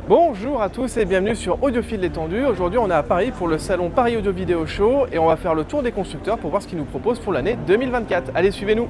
Bonjour à tous et bienvenue sur Audiophile Détendu. Aujourd'hui on est à Paris pour le salon Paris Audio Video Show et on va faire le tour des constructeurs pour voir ce qu'ils nous proposent pour l'année 2024. Allez, suivez-nous.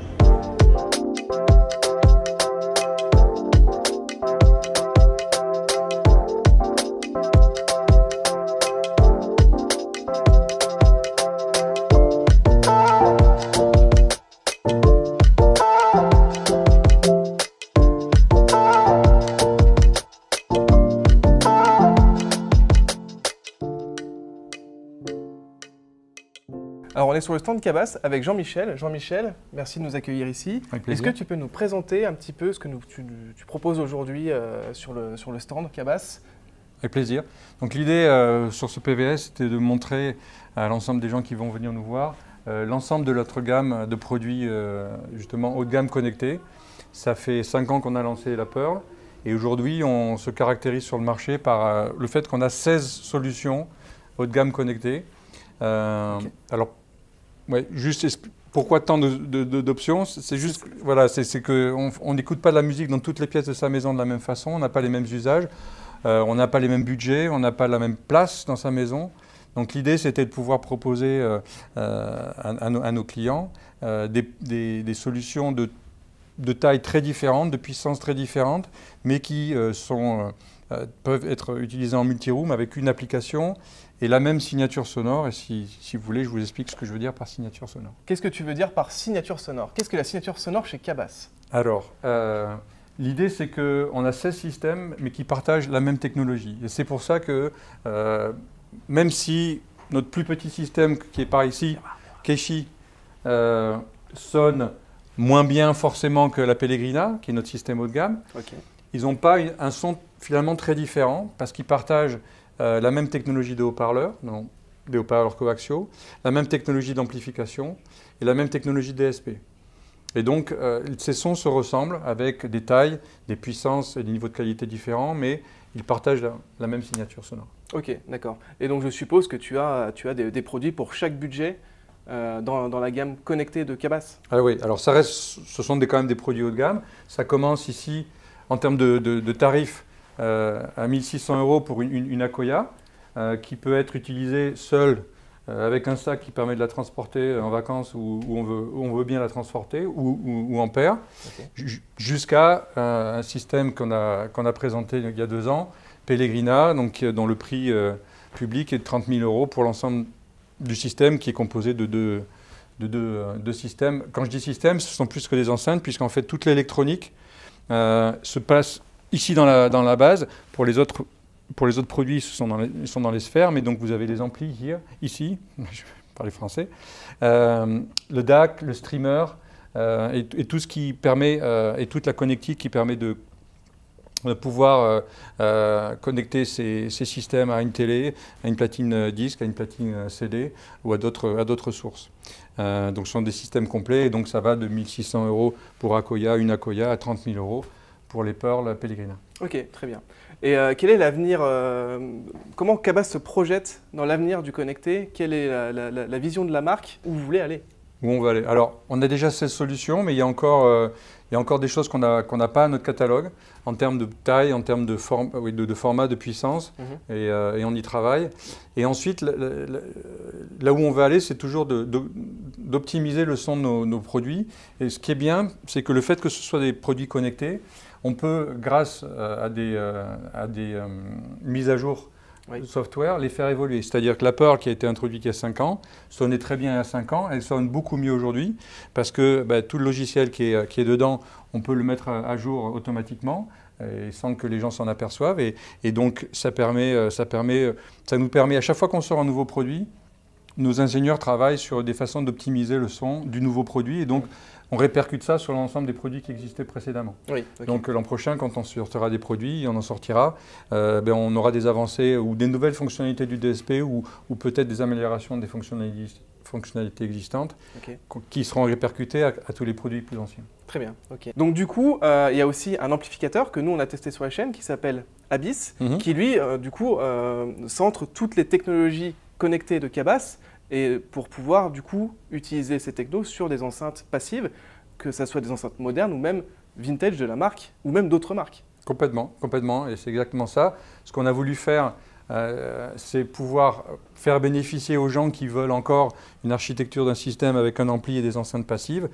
Alors on est sur le stand Cabas avec Jean-Michel. Jean-Michel, merci de nous accueillir ici. Est-ce que tu peux nous présenter un petit peu ce que tu proposes aujourd'hui sur le stand Cabas? Avec plaisir. Donc l'idée sur ce PVS, c'était de montrer à l'ensemble des gens qui vont venir nous voir l'ensemble de notre gamme de produits justement haut de gamme connectés. Ça fait 5 ans qu'on a lancé la Pearl et aujourd'hui on se caractérise sur le marché par le fait qu'on a 16 solutions haut de gamme connectées. Okay. Alors, ouais, juste pourquoi tant d'options? C'est juste, voilà, c'est qu'on n'écoute pas de la musique dans toutes les pièces de sa maison de la même façon, on n'a pas les mêmes usages, on n'a pas les mêmes budgets, on n'a pas la même place dans sa maison. Donc l'idée, c'était de pouvoir proposer à nos clients des solutions de tailles très différentes, de puissances très différentes, mais qui peuvent être utilisées en multi-room avec une application et la même signature sonore. Et si vous voulez, je vous explique ce que je veux dire par signature sonore. Qu'est-ce que tu veux dire par signature sonore? Qu'est-ce que la signature sonore chez Cabas? Alors, l'idée, c'est qu'on a 16 systèmes, mais qui partagent la même technologie. Et c'est pour ça que, même si notre plus petit système, qui est par ici, Keshi, sonne moins bien forcément que la Pellegrina, qui est notre système haut de gamme, okay, ils n'ont pas un son finalement très différent, parce qu'ils partagent la même technologie de haut-parleurs, des haut-parleurs coaxiaux, la même technologie d'amplification et la même technologie DSP. Et donc, ces sons se ressemblent avec des tailles, des puissances et des niveaux de qualité différents, mais ils partagent la même signature sonore. Ok, d'accord. Et donc, je suppose que tu as des produits pour chaque budget dans la gamme connectée de Cabas? Ah oui, alors ce sont quand même des produits haut de gamme. Ça commence ici, en termes de tarifs, à 1 600 € pour une Akoya, qui peut être utilisée seule avec un sac qui permet de la transporter en vacances où on veut bien la transporter, ou en paire, okay, jusqu'à un système qu'on a présenté il y a 2 ans, Pellegrina, donc, dont le prix public est de 30 000 € pour l'ensemble du système, qui est composé de deux systèmes. Quand je dis système, ce sont plus que des enceintes, puisqu'en fait toute l'électronique se passe ici dans la base. Pour les autres produits, ils sont dans les sphères, mais donc vous avez les amplis ici, je vais parler français, le DAC, le streamer, et tout ce qui permet, et toute la connectique qui permet de pouvoir connecter ces systèmes à une télé, à une platine disque, à une platine CD ou à d'autres sources. Donc ce sont des systèmes complets, et donc ça va de 1 600 € pour une Akoya à 30 000 € pour les Pearl Pellegrina. Ok, très bien. Et quel est l'avenir, comment Cabas se projette dans l'avenir du connecté? Quelle est la vision de la marque? Où vous voulez aller? Où on va aller? Alors, on a déjà 16 solutions, mais il y a encore des choses qu'on n'a pas à notre catalogue, en termes de taille, en termes de format, de puissance, et on y travaille. Et ensuite, là où on va aller, c'est toujours d'optimiser le son de nos produits. Et ce qui est bien, c'est que le fait que ce soit des produits connectés, on peut, grâce à des mises à jour de software, les faire évoluer. C'est-à-dire que la Pearl, qui a été introduite il y a 5 ans, sonnait très bien il y a 5 ans, elle sonne beaucoup mieux aujourd'hui, parce que tout le logiciel qui est dedans, on peut le mettre à jour automatiquement, et sans que les gens s'en aperçoivent. Et donc, ça nous permet, à chaque fois qu'on sort un nouveau produit, nos ingénieurs travaillent sur des façons d'optimiser le son du nouveau produit, et donc on répercute ça sur l'ensemble des produits qui existaient précédemment. Oui, okay. Donc l'an prochain, quand on sortira des produits, et on en sortira, on aura des avancées ou des nouvelles fonctionnalités du DSP, ou peut-être des améliorations des fonctionnalités existantes, okay, qui seront répercutées à tous les produits plus anciens. Très bien. Okay. Donc du coup, il y a aussi un amplificateur que nous on a testé sur la chaîne qui s'appelle Abyss, qui lui, centre toutes les technologies connectées de Cabas, et pour pouvoir du coup utiliser ces technos sur des enceintes passives, que ce soit des enceintes modernes ou même vintage de la marque, ou même d'autres marques. Complètement, complètement, et c'est exactement ça. Ce qu'on a voulu faire, c'est pouvoir faire bénéficier aux gens qui veulent encore une architecture d'un système avec un ampli et des enceintes passives,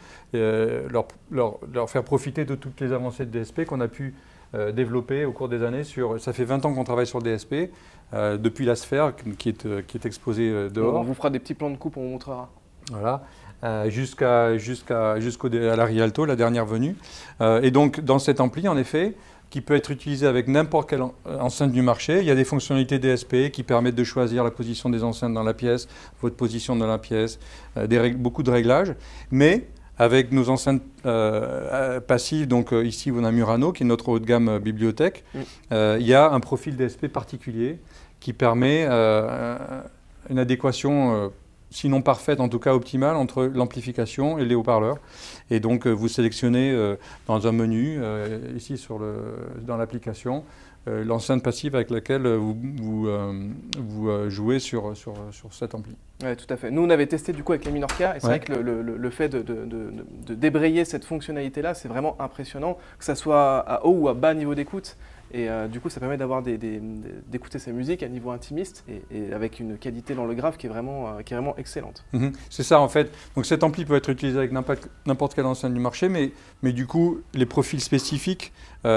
leur faire profiter de toutes les avancées de DSP qu'on a pu développer au cours des années. Ça fait 20 ans qu'on travaille sur le DSP, depuis la sphère qui est exposée dehors. On vous fera des petits plans de coupe, on vous montrera. Voilà. Jusqu'à la Rialto, la dernière venue. Et donc, dans cet ampli, en effet, qui peut être utilisé avec n'importe quelle enceinte du marché, il y a des fonctionnalités DSP qui permettent de choisir la position des enceintes dans la pièce, votre position dans la pièce, beaucoup de réglages. Mais avec nos enceintes passives, donc ici, on a Murano, qui est notre haut de gamme bibliothèque, il y a un profil DSP particulier qui permet une adéquation sinon parfaite, en tout cas optimale, entre l'amplification et les haut-parleurs. Et donc, vous sélectionnez dans un menu, ici dans l'application, l'enceinte passive avec laquelle vous jouez sur cet ampli. Oui, tout à fait. Nous, on avait testé du coup avec les Minorca, et c'est vrai que le fait de débrayer cette fonctionnalité-là, c'est vraiment impressionnant, que ça soit à haut ou à bas niveau d'écoute. Et du coup, ça permet d'écouter sa musique à niveau intimiste et avec une qualité dans le graphe qui est vraiment excellente. C'est ça en fait. Donc cet ampli peut être utilisé avec n'importe quelle enceinte du marché, mais du coup, les profils spécifiques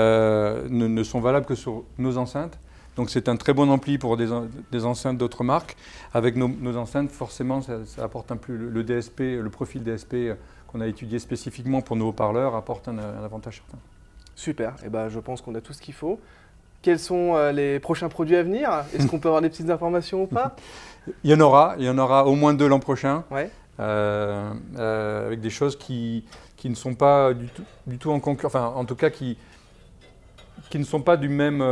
ne sont valables que sur nos enceintes. Donc c'est un très bon ampli pour des enceintes d'autres marques. Avec nos enceintes, forcément, ça apporte un plus. Le DSP, le profil DSP qu'on a étudié spécifiquement pour nos haut-parleurs apporte un avantage certain. Super, et ben, je pense qu'on a tout ce qu'il faut. Quels sont les prochains produits à venir? Est-ce qu'on peut avoir des petites informations ou pas? Il y en aura au moins 2 l'an prochain, ouais. Avec des choses qui ne sont pas du tout en concurrence, enfin en tout cas qui ne sont pas du même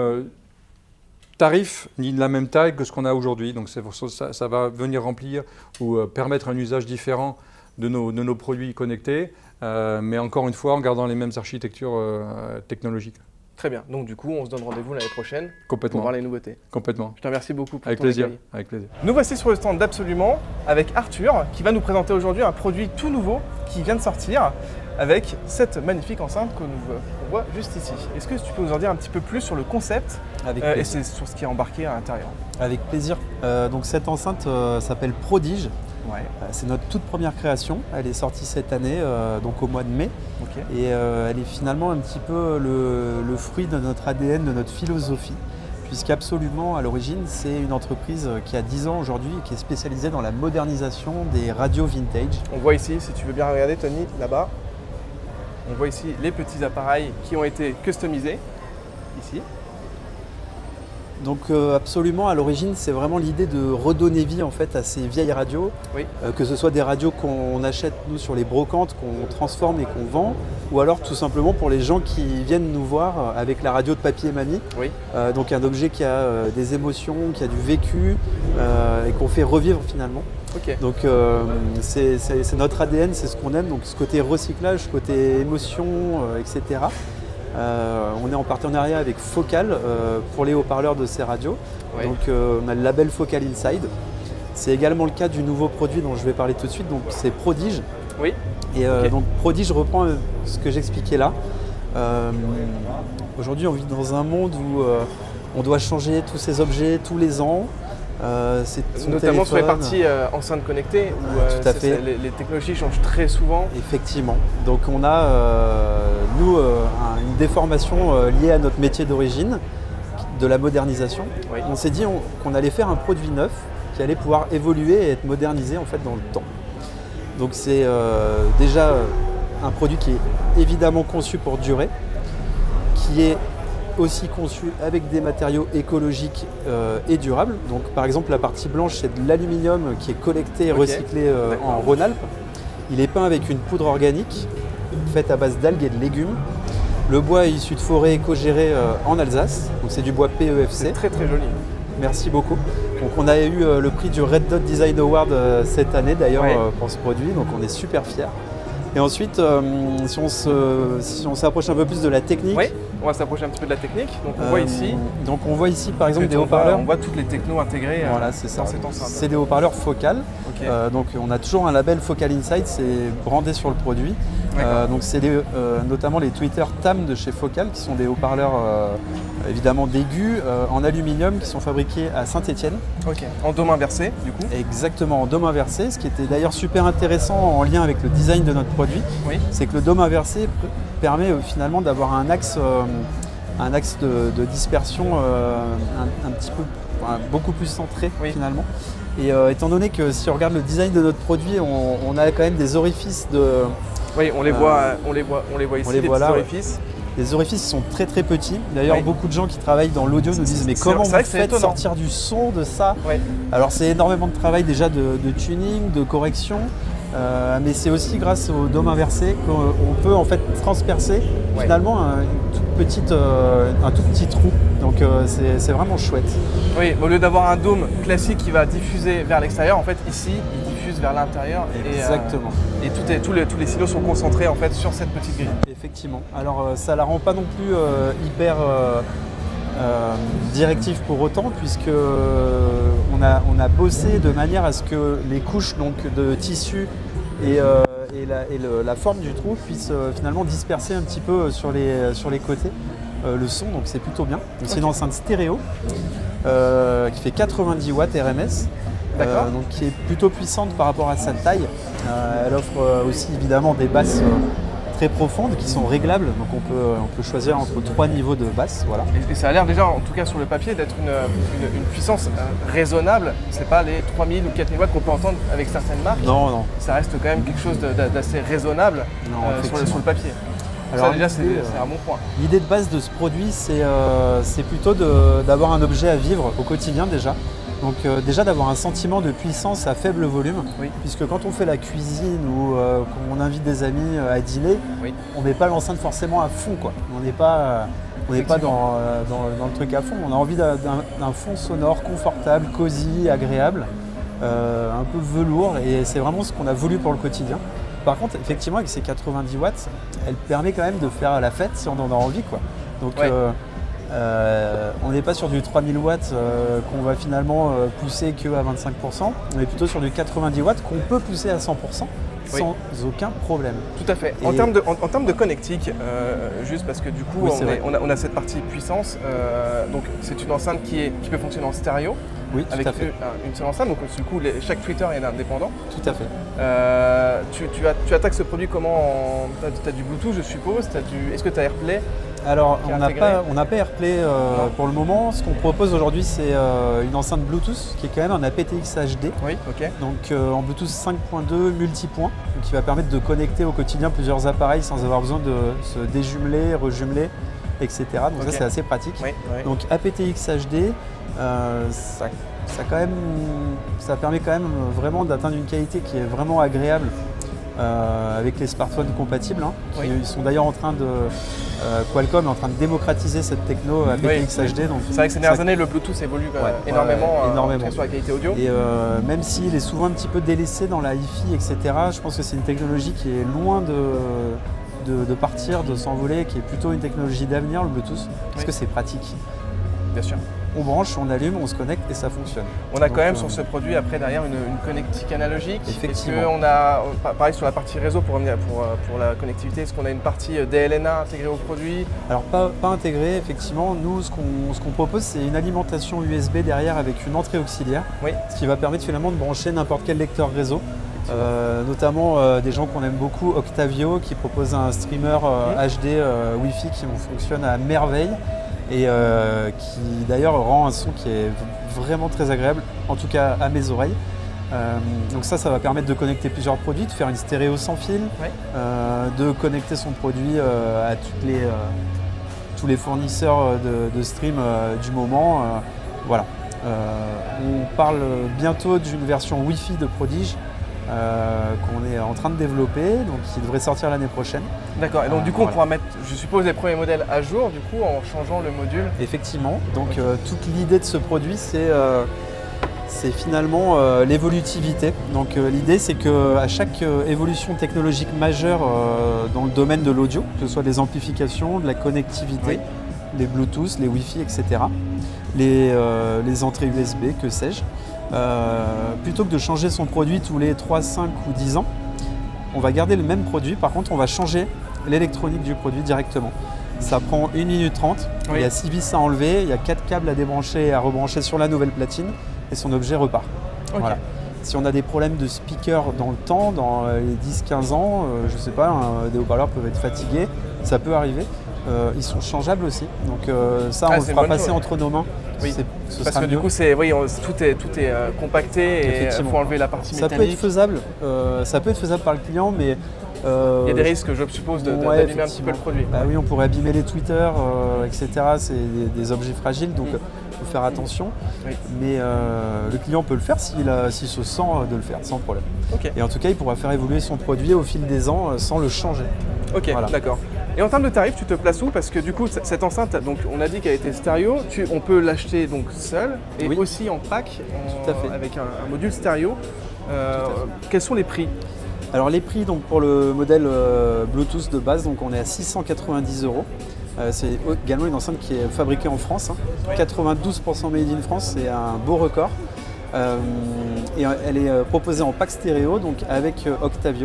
tarif ni de la même taille que ce qu'on a aujourd'hui. Donc ça va venir remplir ou permettre un usage différent de nos produits connectés. Mais encore une fois, en gardant les mêmes architectures technologiques. Très bien. Donc du coup, on se donne rendez-vous l'année prochaine pour voir les nouveautés. Complètement. Je te remercie beaucoup pour ton accueil. Avec plaisir. Nous voici sur le stand d'Absolument avec Arthur qui va nous présenter aujourd'hui un produit tout nouveau qui vient de sortir avec cette magnifique enceinte qu'on voit juste ici. Est-ce que tu peux nous en dire un petit peu plus sur le concept et sur ce qui est embarqué à l'intérieur? Avec plaisir. Donc cette enceinte s'appelle Prodige. Ouais. C'est notre toute première création, elle est sortie cette année, donc au mois de mai. Okay. Et elle est finalement un petit peu le fruit de notre ADN, de notre philosophie, puisqu'Absolument, à l'origine, c'est une entreprise qui a 10 ans aujourd'hui et qui est spécialisée dans la modernisation des radios vintage. On voit ici, si tu veux bien regarder Tony, là-bas, on voit ici les petits appareils qui ont été customisés, ici. Donc Absolument, à l'origine, c'est vraiment l'idée de redonner vie en fait à ces vieilles radios, oui. Que ce soit des radios qu'on achète nous sur les brocantes, qu'on transforme et qu'on vend, ou alors tout simplement pour les gens qui viennent nous voir avec la radio de papy et mamie. Oui. Donc un objet qui a des émotions, qui a du vécu et qu'on fait revivre finalement. Okay. Donc c'est notre ADN, c'est ce qu'on aime, donc ce côté recyclage, ce côté émotion, etc. On est en partenariat avec Focal pour les haut-parleurs de ces radios. Oui. Donc on a le label Focal Inside. C'est également le cas du nouveau produit dont je vais parler tout de suite, donc c'est Prodige. Oui. Et donc Prodige reprend ce que j'expliquais là. Aujourd'hui on vit dans un monde où on doit changer tous ces objets tous les ans. Notamment sur les parties enceintes connectées où les technologies changent très souvent. Effectivement. Donc on a, nous, une déformation liée à notre métier d'origine, de la modernisation. Oui. On s'est dit qu'on allait faire un produit neuf qui allait pouvoir évoluer et être modernisé en fait dans le temps. Donc c'est déjà un produit qui est évidemment conçu pour durer, qui est aussi conçu avec des matériaux écologiques et durables. Donc par exemple la partie blanche c'est de l'aluminium qui est collecté et recyclé en Rhône-Alpes. Il est peint avec une poudre organique faite à base d'algues et de légumes. Le bois est issu de forêts éco-gérées en Alsace, donc c'est du bois PEFC. C'est très très joli. Merci beaucoup. Donc on a eu le prix du Red Dot Design Award cette année d'ailleurs pour ce produit, donc on est super fiers. Et ensuite, si on s'approche un peu plus de la technique. Oui, on va s'approcher un petit peu de la technique. Donc on voit ici. Donc on voit ici par exemple des haut-parleurs. On voit toutes les technos intégrées voilà, c'est ça. dans cette enceinte. C'est des haut-parleurs Focal. Okay. Donc on a toujours un label Focal Inside, c'est brandé sur le produit. Donc c'est notamment les tweeters TAM de chez Focal, qui sont des haut-parleurs évidemment d'aigus en aluminium qui sont fabriqués à Saint-Étienne. Ok, en dôme inversé du coup. Exactement, en dôme inversé, ce qui était d'ailleurs super intéressant en lien avec le design de notre produit, c'est que le dôme inversé permet finalement d'avoir un axe de dispersion un petit peu beaucoup plus centré finalement. Et étant donné que si on regarde le design de notre produit, on a quand même des orifices de... Oui, on les voit ici, les petits orifices. Les orifices sont très très petits. D'ailleurs, beaucoup de gens qui travaillent dans l'audio nous disent mais comment vous faites sortir du son de ça? Alors c'est énormément de travail déjà de tuning, de correction. Mais c'est aussi grâce au dôme inversé qu'on peut en fait transpercer finalement un tout petit trou. Donc c'est vraiment chouette. Oui, au lieu d'avoir un dôme classique qui va diffuser vers l'extérieur, en fait ici il diffuse vers l'intérieur. Exactement. Et tous les signaux sont concentrés en fait sur cette petite grille. Effectivement. Alors ça la rend pas non plus hyper directive pour autant, puisque on a bossé de manière à ce que les couches donc, de tissu et la forme du trou puissent finalement disperser un petit peu sur les côtés le son, donc c'est plutôt bien. C'est une enceinte stéréo qui fait 90 watts RMS, donc qui est plutôt puissante par rapport à sa taille. Elle offre aussi évidemment des basses très profondes qui sont réglables, donc on peut choisir entre 3 niveaux de basse. Voilà. Et ça a l'air déjà, en tout cas sur le papier, d'être une puissance raisonnable. C'est pas les 3000 ou 4000 watts qu'on peut entendre avec certaines marques. Non. Ça reste quand même quelque chose d'assez raisonnable sur le papier. Alors, ça déjà c'est un bon point. L'idée de base de ce produit, c'est plutôt d'avoir un objet à vivre au quotidien déjà. Donc déjà d'avoir un sentiment de puissance à faible volume, puisque quand on fait la cuisine ou qu'on invite des amis à dîner, on ne met pas l'enceinte forcément à fond, quoi. On n'est pas dans le truc à fond. On a envie d'un fond sonore confortable, cosy, agréable, un peu velours, et c'est vraiment ce qu'on a voulu pour le quotidien. Par contre, effectivement, avec ces 90 watts, elle permet quand même de faire la fête si on en a envie, quoi. Donc on n'est pas sur du 3000 watts qu'on va finalement pousser qu'à 25%, on est plutôt sur du 90 watts qu'on peut pousser à 100% sans aucun problème. Tout à fait. En termes de connectique, juste parce que du coup on a cette partie puissance, donc c'est une enceinte qui peut fonctionner en stéréo. Oui, avec tout à fait. Une seule enceinte, donc du coup chaque tweeter est indépendant. Tout à fait. Tu attaques ce produit comment? Tu as du Bluetooth, je suppose. Est-ce que tu as AirPlay? Alors on n'a pas AirPlay pour le moment. Ce qu'on propose aujourd'hui, c'est une enceinte Bluetooth qui est quand même un aptX HD. Oui, ok. Donc en Bluetooth 5.2 multipoint, qui va permettre de connecter au quotidien plusieurs appareils sans avoir besoin de se déjumeler, rejumeler, etc. Donc ça c'est assez pratique. Donc aptX HD, ça permet quand même vraiment d'atteindre une qualité qui est vraiment agréable avec les smartphones compatibles. Ils sont d'ailleurs en train de Qualcomm est en train de démocratiser cette techno aptX HD. C'est vrai que ces dernières années le Bluetooth évolue énormément sur la qualité audio. Et même s'il est souvent un petit peu délaissé dans la hi-fi, etc., je pense que c'est une technologie qui est loin de partir, de s'envoler, qui est plutôt une technologie d'avenir, le Bluetooth, parce que c'est pratique. Bien sûr. On branche, on allume, on se connecte et ça fonctionne. On a quand même sur ce produit après derrière une connectique analogique. Effectivement. Est-ce qu'on a, pareil sur la partie réseau pour la connectivité, est-ce qu'on a une partie DLNA intégrée au produit? Alors pas intégrée, effectivement. Nous ce qu'on propose c'est une alimentation USB derrière avec une entrée auxiliaire, ce qui va permettre finalement de brancher n'importe quel lecteur réseau. Notamment des gens qu'on aime beaucoup, Octavio, qui propose un streamer HD Wi-Fi qui fonctionne à merveille. Et qui d'ailleurs rend un son qui est vraiment très agréable, en tout cas à mes oreilles. Donc ça va permettre de connecter plusieurs produits, de faire une stéréo sans fil, de connecter son produit à tous les fournisseurs de stream du moment. Voilà. On parle bientôt d'une version Wi-Fi de Prodige qu'on est en train de développer, donc qui devrait sortir l'année prochaine. D'accord, et donc du coup on pourra mettre, je suppose, les premiers modèles à jour du coup en changeant le module. Effectivement, donc toute l'idée de ce produit c'est finalement l'évolutivité. Donc l'idée c'est qu'à chaque évolution technologique majeure dans le domaine de l'audio, que ce soit des amplifications, de la connectivité, les Bluetooth, les Wi-Fi, etc., les entrées USB, que sais-je, plutôt que de changer son produit tous les 3, 5 ou 10 ans, on va garder le même produit. Par contre, on va changer l'électronique du produit directement. Ça prend 1 minute 30. Oui. Il y a 6 vis à enlever, il y a 4 câbles à débrancher et à rebrancher sur la nouvelle platine et son objet repart. Ok. Voilà. Si on a des problèmes de speaker dans le temps, dans les 10-15 ans, je ne sais pas, des haut-parleurs peuvent être fatigués, ça peut arriver. Ils sont changeables aussi, donc ça on le fera passer entre nos mains. Oui. Ce Parce sera que du mieux. coup, tout est compacté et il faut enlever la partie Ça métallique. peut être faisable par le client, mais il y a des risques, je suppose, d'abîmer un petit peu le produit. Bah oui, on pourrait abîmer les tweeters, etc. C'est des objets fragiles, donc il faut faire attention. Oui. Mais le client peut le faire s'il se sent de le faire, sans problème. Ok, Et en tout cas, il pourra faire évoluer son produit au fil des ans sans le changer. ok, Voilà. d'accord. Et en termes de tarifs, tu te places où? Parce que du coup, cette enceinte, donc, on a dit qu'elle était stéréo. On peut l'acheter donc seule et Oui. aussi en pack, Tout à fait. avec un module stéréo. Quels sont les prix? Alors les prix donc, pour le modèle Bluetooth de base, donc on est à 690 €. C'est également une enceinte qui est fabriquée en France. Oui. 92% made in France, c'est un beau record. Et elle est proposée en pack stéréo, donc avec Octavio,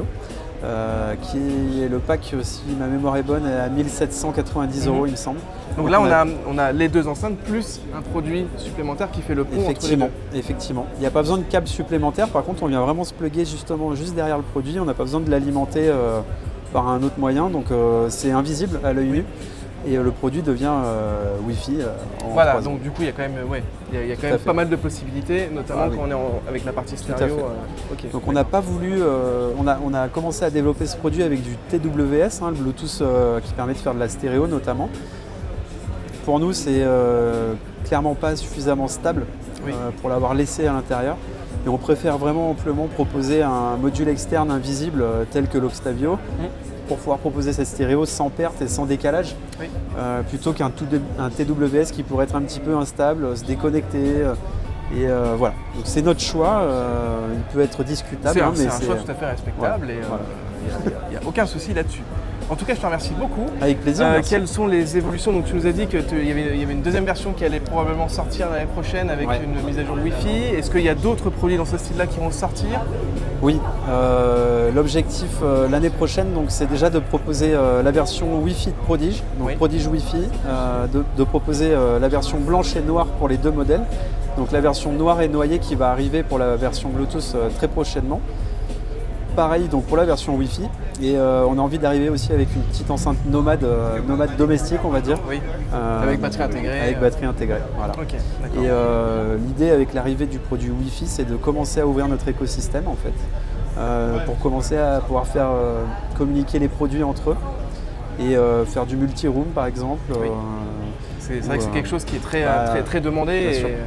qui est le pack, si ma mémoire est bonne, à 1790 €, il me semble. Donc là, on a les deux enceintes plus un produit supplémentaire qui fait le pont entre les deux. Effectivement. Il n'y a pas besoin de câble supplémentaire. Par contre, on vient vraiment se plugger justement juste derrière le produit. On n'a pas besoin de l'alimenter par un autre moyen. Donc c'est invisible à l'œil nu. Et le produit devient Wi-Fi en Voilà, 3 ans. donc du coup, il y a quand même, il y a quand même pas mal de possibilités, notamment oui. quand on est avec la partie à stéréo. fait. Ok. Donc on n'a pas voulu, on a commencé à développer ce produit avec du TWS, le Bluetooth qui permet de faire de la stéréo notamment. Pour nous, c'est clairement pas suffisamment stable Oui. pour l'avoir laissé à l'intérieur. Et on préfère vraiment amplement proposer un module externe invisible tel que l'Octavio pour pouvoir proposer cette stéréo sans perte et sans décalage, Oui. plutôt qu'un TWS qui pourrait être un petit peu instable, se déconnecter. Et voilà, donc c'est notre choix, il peut être discutable. C'est un choix tout à fait respectable et il n'y a aucun souci là-dessus. En tout cas, je te remercie beaucoup. Avec plaisir. Merci. Quelles sont les évolutions? Donc, tu nous as dit qu'il y avait une deuxième version qui allait probablement sortir l'année prochaine avec une mise à jour Wi-Fi. Est-ce qu'il y a d'autres produits dans ce style-là qui vont sortir? Oui, l'objectif l'année prochaine, c'est déjà de proposer la version Wi-Fi de Prodige, donc Oui. Prodige Wi-Fi, de proposer la version blanche et noire pour les deux modèles. Donc la version noire et noyée qui va arriver pour la version Bluetooth très prochainement. Pareil donc pour la version Wi-Fi. Et on a envie d'arriver aussi avec une petite enceinte nomade domestique, on va dire. Oui, avec batterie intégrée. Avec batterie intégrée, voilà. Ok, d'accord. Et l'idée avec l'arrivée du produit Wi-Fi, c'est de commencer à ouvrir notre écosystème en fait, pour commencer à pouvoir faire communiquer les produits entre eux et faire du multi-room par exemple. Oui. C'est vrai que c'est quelque chose qui est très demandé bien sûr.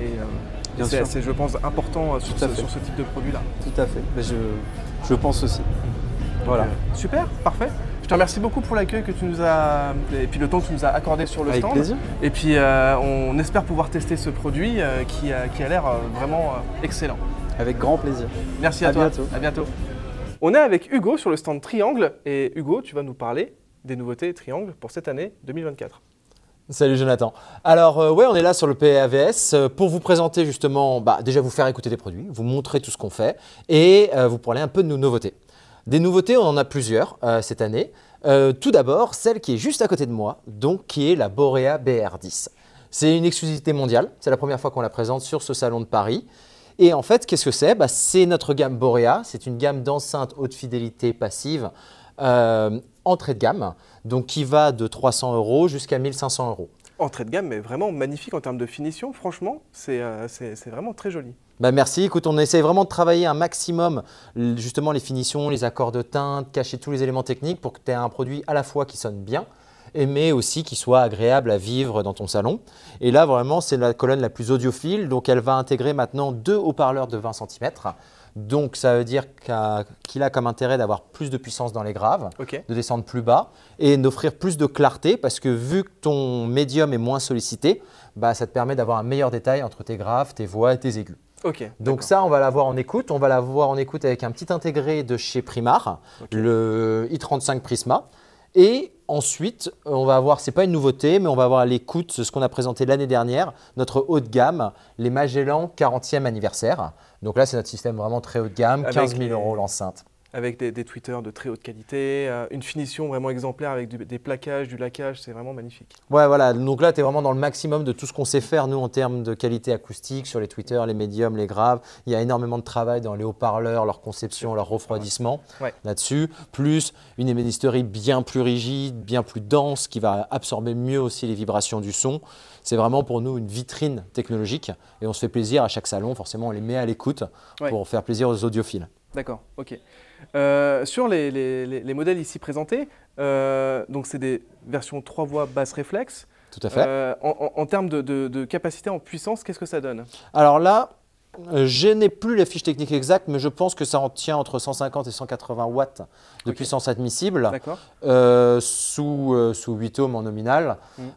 et Bien sûr. c'est, je pense, important sur Tout à fait. ce type de produit-là. Tout à fait, mais je pense aussi. Voilà. Super, parfait. Je te remercie beaucoup pour l'accueil que tu nous as et puis le temps que tu nous as accordé sur le Avec stand. plaisir. Et puis on espère pouvoir tester ce produit qui a l'air vraiment excellent. Avec grand plaisir. Merci à toi. Bientôt. À bientôt. On est avec Hugo sur le stand Triangle et Hugo, tu vas nous parler des nouveautés Triangle pour cette année 2024. Salut Jonathan. Alors ouais, on est là sur le PAVS pour vous présenter justement, déjà vous faire écouter des produits, vous montrer tout ce qu'on fait et vous parler un peu de nos nouveautés. Des nouveautés, on en a plusieurs cette année. Tout d'abord, celle qui est juste à côté de moi, donc qui est la Borea BR10. C'est une exclusivité mondiale, c'est la première fois qu'on la présente sur ce salon de Paris. Et en fait, qu'est-ce que c'est? C'est notre gamme Borea, c'est une gamme d'enceintes haute fidélité passive entrée de gamme, donc qui va de 300 € jusqu'à 1500 €. Entrée de gamme, mais vraiment magnifique en termes de finition. Franchement, c'est vraiment très joli. Merci, écoute, on essaie vraiment de travailler un maximum justement les finitions, les accords de teinte, cacher tous les éléments techniques pour que tu aies un produit à la fois qui sonne bien, mais aussi qui soit agréable à vivre dans ton salon. Et là, vraiment, c'est la colonne la plus audiophile, donc elle va intégrer maintenant 2 haut-parleurs de 20 cm. Donc ça veut dire qu'il a comme intérêt d'avoir plus de puissance dans les graves, de descendre plus bas et d'offrir plus de clarté parce que vu que ton médium est moins sollicité, ça te permet d'avoir un meilleur détail entre tes graves, tes voix et tes aigus. Donc ça, on va l'avoir en écoute. On va l'avoir en écoute avec un petit intégré de chez Primar, le i35 Prisma. Et ensuite, on va avoir, ce n'est pas une nouveauté, mais on va avoir à l'écoute ce qu'on a présenté l'année dernière, notre haut de gamme, les Magellan 40e anniversaire. Donc là, c'est notre système vraiment très haut de gamme, 15 000 € l'enceinte. avec des tweeters de très haute qualité, une finition vraiment exemplaire avec des plaquages, du laquage, c'est vraiment magnifique. Ouais, voilà. Donc là, tu es vraiment dans le maximum de tout ce qu'on sait faire, nous, en termes de qualité acoustique, sur les tweeters, les médiums, les graves. Il y a énormément de travail dans les haut-parleurs, leur conception, leur refroidissement là-dessus. Plus une ébénisterie bien plus rigide, bien plus dense, qui va absorber mieux aussi les vibrations du son. C'est vraiment pour nous une vitrine technologique et on se fait plaisir à chaque salon. Forcément, on les met à l'écoute pour faire plaisir aux audiophiles. D'accord, ok. Sur les modèles ici présentés, donc c'est des versions 3 voix basse réflexe. Tout à fait. En termes de capacité en puissance, qu'est-ce que ça donne? Alors là, je n'ai plus les fiches techniques exactes, mais je pense que ça en tient entre 150 et 180 watts de puissance admissible sous 8 ohms en nominal.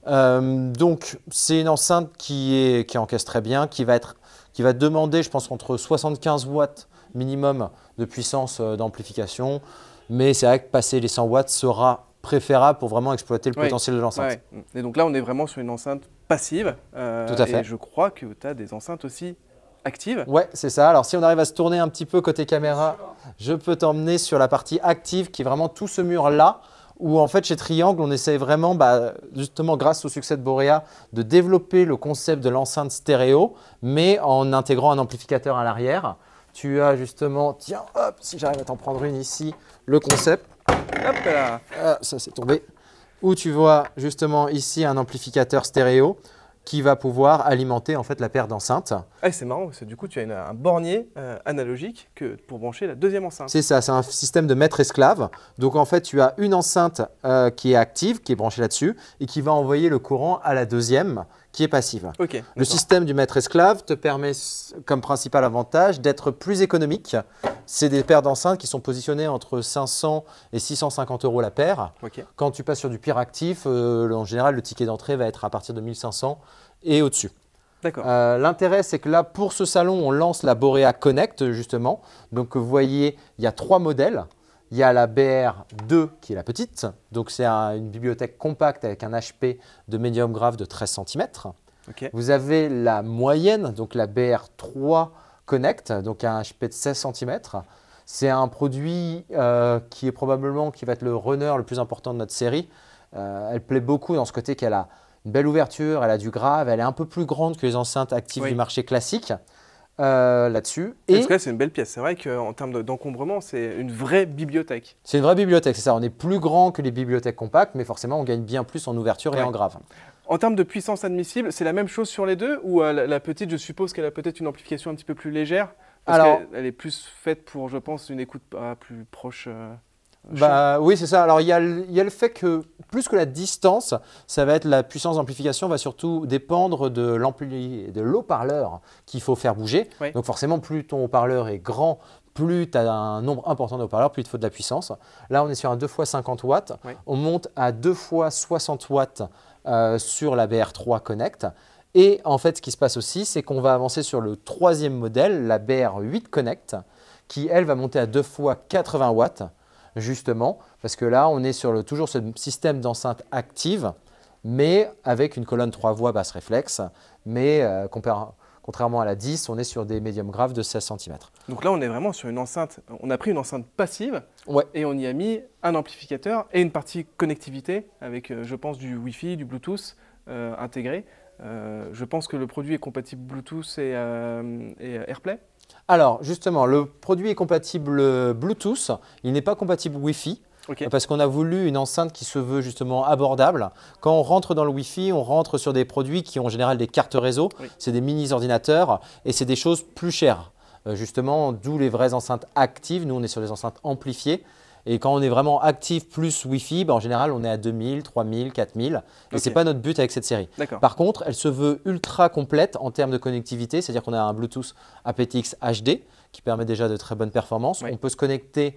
Donc, c'est une enceinte qui encaisse très bien, qui va demander, je pense, entre 75 watts minimum de puissance d'amplification. Mais c'est vrai que passer les 100 watts sera préférable pour vraiment exploiter le potentiel de l'enceinte. Et donc là, on est vraiment sur une enceinte passive. Tout à fait. Et je crois que tu as des enceintes aussi active. Ouais, c'est ça. Alors, si on arrive à se tourner un petit peu côté caméra, je peux t'emmener sur la partie active qui est vraiment tout ce mur-là où en fait, chez Triangle, on essaye vraiment, justement grâce au succès de Borea, de développer le concept de l'enceinte stéréo, mais en intégrant un amplificateur à l'arrière. Tu as justement, tiens, hop, si j'arrive à t'en prendre une ici, le concept. Hop là. Ça, c'est tombé. Où tu vois justement ici un amplificateur stéréo qui va pouvoir alimenter en fait la paire d'enceintes. C'est marrant, parce que du coup tu as un bornier analogique pour brancher la deuxième enceinte. C'est ça, c'est un système de maître-esclave. Donc en fait tu as une enceinte qui est active, qui est branchée là-dessus et qui va envoyer le courant à la deuxième qui est passive. Le système du maître-esclave te permet comme principal avantage d'être plus économique. C'est des paires d'enceintes qui sont positionnées entre 500 et 650 € la paire. Quand tu passes sur du pire actif, en général le ticket d'entrée va être à partir de 1500 et au-dessus. L'intérêt, c'est que là, pour ce salon, on lance la Borea Connect, justement. Donc, vous voyez, il y a 3 modèles. Il y a la BR2 qui est la petite. Donc, c'est une bibliothèque compacte avec un HP de médium grave de 13 cm. Vous avez la moyenne, donc la BR3 Connect, donc un HP de 16 cm. C'est un produit qui va être le runner le plus important de notre série. Elle plaît beaucoup dans ce côté qu'elle a une belle ouverture, elle a du grave, elle est un peu plus grande que les enceintes actives du marché classique là-dessus. En tout cas, c'est une belle pièce. C'est vrai qu'en termes d'encombrement, c'est une vraie bibliothèque. C'est une vraie bibliothèque, c'est ça. On est plus grand que les bibliothèques compactes, mais forcément, on gagne bien plus en ouverture et en grave. En termes de puissance admissible, c'est la même chose sur les deux? Ou la petite, je suppose qu'elle a peut-être une amplification un petit peu plus légère? Parce qu'elle est plus faite pour, je pense, une écoute plus proche. Oui, c'est ça. Alors, il y a le fait que plus que la distance, ça va être la puissance d'amplification va surtout dépendre de l'haut-parleur qu'il faut faire bouger. Donc, forcément, plus ton haut-parleur est grand, plus tu as un nombre important de haut-parleurs, plus il te faut de la puissance. Là, on est sur un 2 x 50 watts. On monte à 2 x 60 watts sur la BR3 Connect. Et en fait, ce qui se passe aussi, c'est qu'on va avancer sur le troisième modèle, la BR8 Connect, qui, elle, va monter à 2 x 80 watts. Justement, parce que là, on est sur toujours ce système d'enceinte active, mais avec une colonne 3 voix basse réflexe. Mais contrairement à la 10, on est sur des médiums graves de 16 cm. Donc là, on est vraiment sur une enceinte. On a pris une enceinte passive et on y a mis un amplificateur et une partie connectivité avec, je pense, du Wi-Fi, du Bluetooth intégré. Je pense que le produit est compatible Bluetooth et AirPlay. Alors, justement, le produit est compatible Bluetooth, il n'est pas compatible Wi-Fi, parce qu'on a voulu une enceinte qui se veut justement abordable. Quand on rentre dans le Wi-Fi, on rentre sur des produits qui ont en général des cartes réseau, c'est des mini-ordinateurs et c'est des choses plus chères. Justement, d'où les vraies enceintes actives, nous on est sur des enceintes amplifiées. Et quand on est vraiment actif plus Wi-Fi, en général, on est à 2000, 3000, 4000. Et ce n'est pas notre but avec cette série. Par contre, elle se veut ultra complète en termes de connectivité. C'est-à-dire qu'on a un Bluetooth aptX HD qui permet déjà de très bonnes performances. On peut se connecter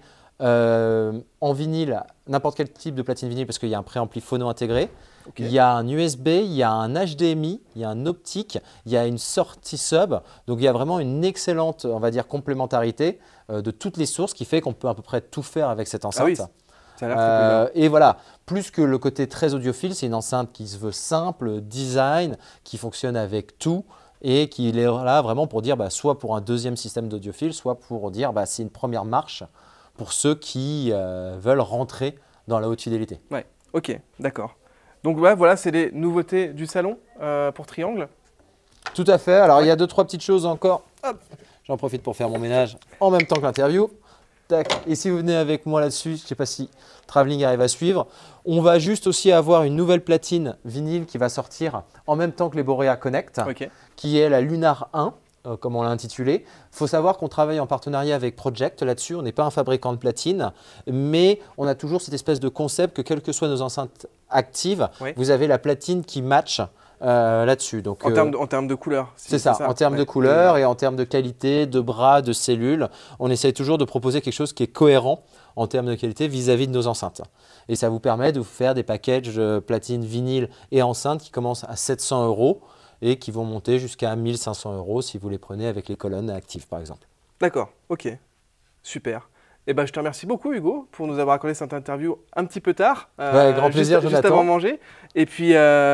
en vinyle, n'importe quel type de platine vinyle parce qu'il y a un préampli phono intégré. Il y a un USB, il y a un HDMI, il y a un optique, il y a une sortie sub. Donc, il y a vraiment une excellente, on va dire, complémentarité de toutes les sources qui fait qu'on peut à peu près tout faire avec cette enceinte. Ça a l'air très cool. Et voilà, plus que le côté très audiophile, c'est une enceinte qui se veut simple, design, qui fonctionne avec tout et qui est là vraiment pour dire soit pour un deuxième système d'audiophile, soit pour dire c'est une première marche pour ceux qui veulent rentrer dans la haute fidélité. Ouais, ok, d'accord. Donc ouais, voilà, c'est les nouveautés du salon pour Triangle. Tout à fait. Alors, il y a 2-3 petites choses encore. J'en profite pour faire mon ménage en même temps que l'interview. Tac. Et si vous venez avec moi là-dessus, je ne sais pas si Travelling arrive à suivre, on va juste aussi avoir une nouvelle platine vinyle qui va sortir en même temps que les Borea Connect, qui est la Lunar 1. Comme on l'a intitulé. Il faut savoir qu'on travaille en partenariat avec Project là-dessus. On n'est pas un fabricant de platine, mais on a toujours cette espèce de concept que quelles que soient nos enceintes actives, vous avez la platine qui match là-dessus. Donc, en termes de couleur. C'est ça, en termes de couleur et en termes de qualité, de bras, de cellules. On essaie toujours de proposer quelque chose qui est cohérent en termes de qualité vis-à-vis de nos enceintes. Et ça vous permet de vous faire des packages platine, vinyle et enceintes qui commencent à 700 € et qui vont monter jusqu'à 1 500 € si vous les prenez avec les colonnes actives par exemple. D'accord, ok, super. Eh ben, je te remercie beaucoup Hugo pour nous avoir accordé cette interview un petit peu tard, grand plaisir, juste avant manger. Et puis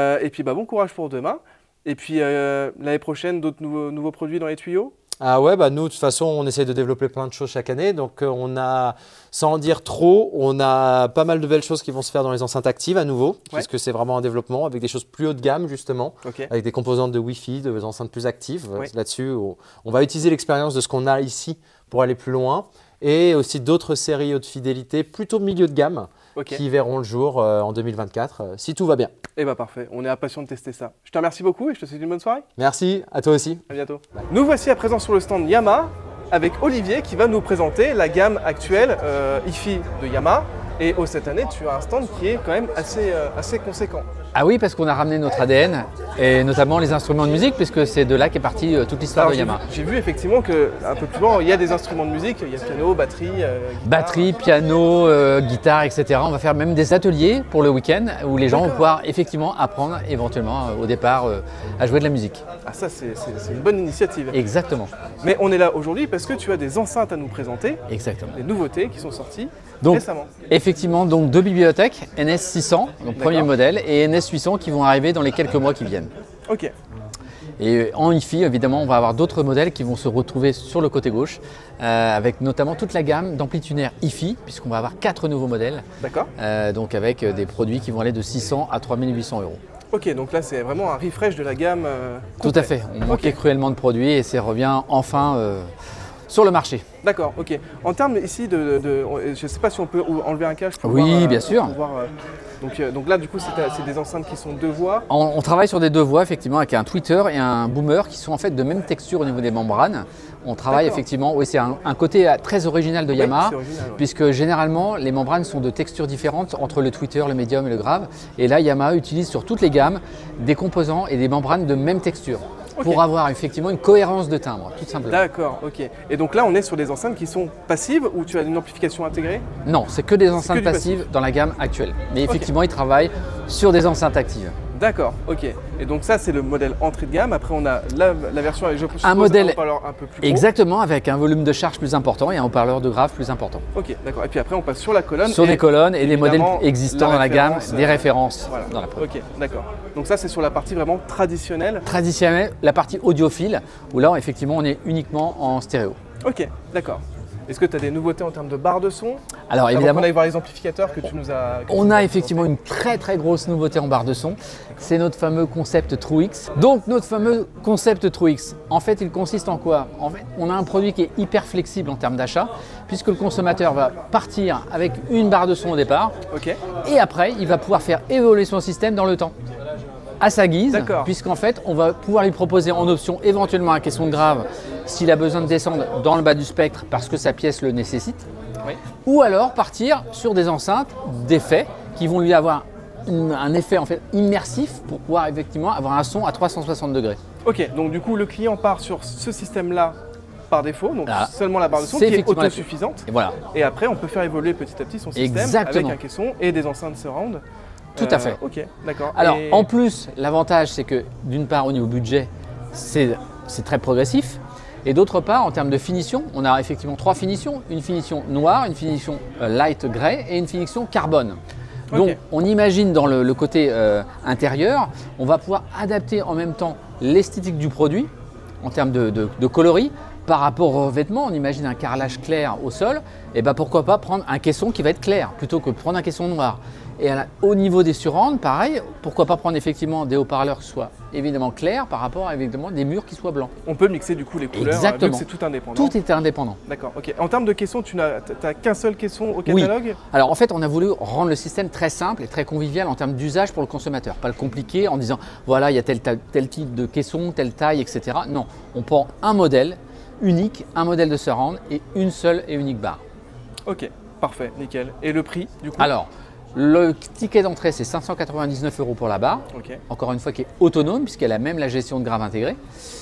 bon courage pour demain. Et puis l'année prochaine, d'autres nouveaux produits dans les tuyaux? Ah ouais, nous de toute façon on essaie de développer plein de choses chaque année, donc on a, sans en dire trop, on a pas mal de belles choses qui vont se faire dans les enceintes actives à nouveau, puisque c'est vraiment un développement avec des choses plus haut de gamme justement, avec des composantes de Wi-Fi, de enceintes plus actives. Là-dessus, on va utiliser l'expérience de ce qu'on a ici pour aller plus loin, et aussi d'autres séries haute fidélité, plutôt milieu de gamme, qui verront le jour en 2024, si tout va bien. Eh bien parfait, on est impatient de tester ça. Je te remercie beaucoup et je te souhaite une bonne soirée. Merci, à toi aussi. À bientôt. Bye. Nous voici à présent sur le stand Yamaha avec Olivier qui va nous présenter la gamme actuelle hi-fi de Yamaha. Et cette année, tu as un stand qui est quand même assez conséquent. Ah oui, parce qu'on a ramené notre ADN, et notamment les instruments de musique, puisque c'est de là qu'est partie toute l'histoire de Yamaha. J'ai vu effectivement qu'un peu plus loin, il y a des instruments de musique, il y a piano, batterie, guitare. Batterie, piano, guitare, etc. On va faire même des ateliers pour le week-end, où les gens vont pouvoir effectivement apprendre éventuellement au départ à jouer de la musique. Ah ça, c'est une bonne initiative. Exactement. Mais on est là aujourd'hui parce que tu as des enceintes à nous présenter. Exactement. Des nouveautés qui sont sorties récemment. Effectivement, donc 2 bibliothèques, NS600, donc premier modèle, et NS800 qui vont arriver dans les quelques mois qui viennent. Ok. Et en hi-fi, évidemment, on va avoir d'autres modèles qui vont se retrouver sur le côté gauche, avec notamment toute la gamme d'amplitunaires hi-fi, puisqu'on va avoir 4 nouveaux modèles. D'accord. Donc avec des produits qui vont aller de 600 à 3 800 €. Ok, donc là c'est vraiment un refresh de la gamme. Tout à fait. On manquait cruellement de produits et ça revient enfin sur le marché. D'accord, ok. En termes ici je ne sais pas si on peut enlever un cache pour voir, bien sûr. Pour voir, donc là du coup c'est des enceintes qui sont 2 voix. On travaille sur des 2 voix effectivement avec un tweeter et un boomer qui sont en fait de même texture au niveau des membranes. On travaille effectivement, c'est un côté très original de Yamaha, puisque généralement les membranes sont de textures différentes entre le tweeter, le médium et le grave. Et là Yamaha utilise sur toutes les gammes des composants et des membranes de même texture. Pour avoir effectivement une cohérence de timbre, tout simplement. D'accord, ok. Et donc là, on est sur des enceintes qui sont passives ou tu as une amplification intégrée? Non, c'est que des enceintes passives dans la gamme actuelle. Mais effectivement, ils travaillent sur des enceintes actives. D'accord, ok. Et donc ça, c'est le modèle entrée de gamme. Après, on a la version avec un modèle haut-parleur un peu plus gros. Exactement, avec un volume de charge plus important et un haut-parleur de grave plus important. Ok, d'accord. Et puis après, on passe sur la colonne. Sur des colonnes et des modèles existants dans la gamme, des références dans la produit. Ok, d'accord. Donc ça, c'est sur la partie vraiment traditionnelle. Traditionnelle, la partie audiophile, où là, effectivement, on est uniquement en stéréo. Ok, d'accord. Est-ce que tu as des nouveautés en termes de barre de son? Alors évidemment, on aille voir les amplificateurs que tu nous as. On a effectivement une très grosse nouveauté en barre de son. C'est notre fameux concept TrueX. Donc notre fameux concept TrueX, en fait, il consiste en quoi? En fait, on a un produit qui est hyper flexible en termes d'achat, puisque le consommateur va partir avec une barre de son au départ, et après, il va pouvoir faire évoluer son système dans le temps. À sa guise, puisqu'en fait, on va pouvoir lui proposer en option éventuellement un caisson de grave s'il a besoin de descendre dans le bas du spectre parce que sa pièce le nécessite, ou alors partir sur des enceintes d'effets qui vont lui avoir un effet en fait immersif pour pouvoir effectivement avoir un son à 360 degrés. Ok, donc du coup, le client part sur ce système-là par défaut, donc seulement la barre de son qui est autosuffisante. Et après, on peut faire évoluer petit à petit son système avec un caisson et des enceintes surround. Tout à fait. Ok, d'accord. Alors, en plus, l'avantage, c'est que d'une part, au niveau budget, c'est très progressif. Et d'autre part, en termes de finition, on a effectivement 3 finitions. Une finition noire, une finition light grey et une finition carbone. Donc, on imagine dans le côté intérieur, on va pouvoir adapter en même temps l'esthétique du produit en termes de coloris, par rapport au revêtement, on imagine un carrelage clair au sol, et ben pourquoi pas prendre un caisson qui va être clair plutôt que de prendre un caisson noir. Et au niveau des surrounds, pareil, pourquoi pas prendre effectivement des haut-parleurs qui soient évidemment clairs par rapport à évidemment des murs qui soient blancs. On peut mixer du coup les couleurs, Exactement. vu que c'est tout indépendant. Tout était indépendant. D'accord, ok. En termes de caisson, tu n'as qu'un seul caisson au catalogue? Oui. Alors en fait, on a voulu rendre le système très simple et très convivial en termes d'usage pour le consommateur. Pas le compliquer en disant voilà, il y a tel type de caisson, telle taille, etc. Non, on prend un modèle unique, un modèle de surround et une seule et unique barre. Ok, parfait, nickel. Et le prix du coup? Alors, le ticket d'entrée, c'est 599 € pour la barre. Ok. Encore une fois, qui est autonome puisqu'elle a même la gestion de grave intégrée.